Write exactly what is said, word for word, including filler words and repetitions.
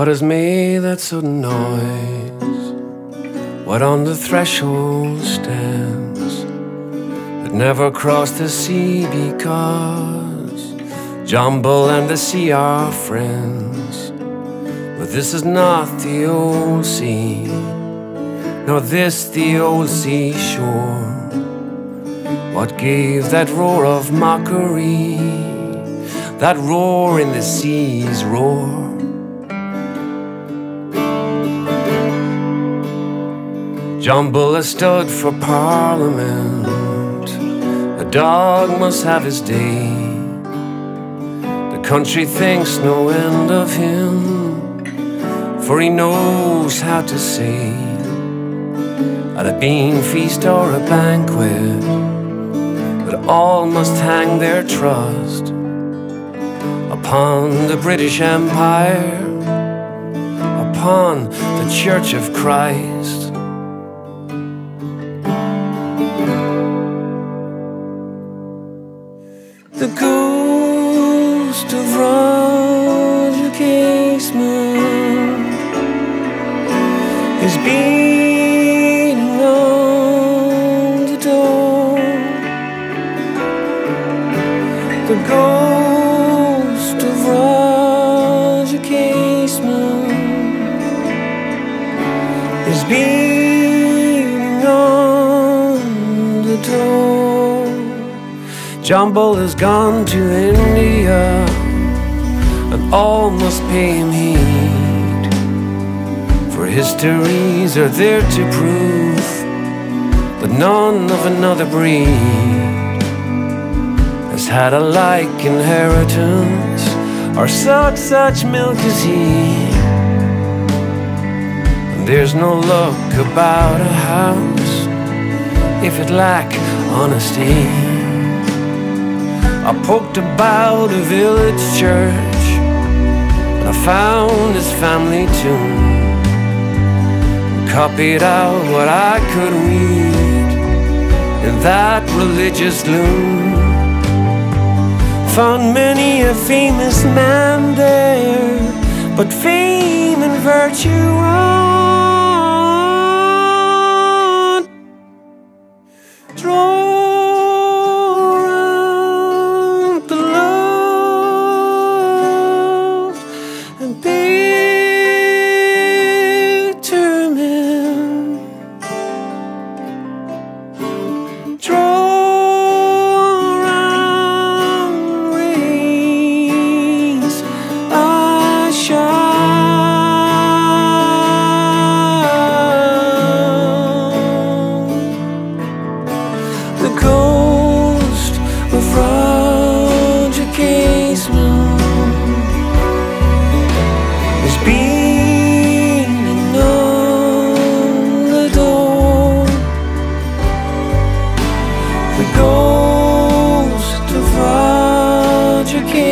What has made that sudden noise? What on the threshold stands that never crossed the sea? Because John Bull and the sea are friends, but this is not the old sea, nor this the old seashore. What gave that roar of mockery, that roar in the sea's roar? John Bull has stood for Parliament. A dog must have his day. The country thinks no end of him, for he knows how to say, at a bean feast or a banquet, that all must hang their trust upon the British Empire, upon the Church of Christ. The ghost of Roger Casements is beating on the door. The ghost of Roger Casements is beating on the door. John Bull has gone to India, and all must pay him heed, for histories are there to prove that none of another breed has had a like inheritance, or such such milk as he. And there's no luck about a house if it lack honesty. I poked about a village church, and I found his family tune, and copied out what I could read in that religious loom. Found many a famous man there, but fame and virtue on draw the ghost of Roger Casements.